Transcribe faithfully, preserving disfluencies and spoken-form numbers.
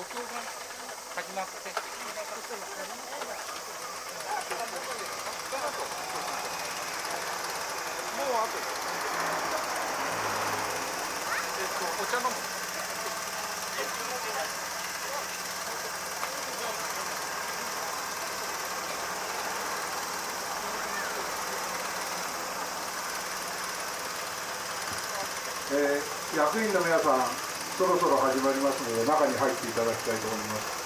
録音が始まって。もうあと。えっと、お茶飲む。 えー、役員の皆さん、そろそろ始まりますので、中に入っていただきたいと思います。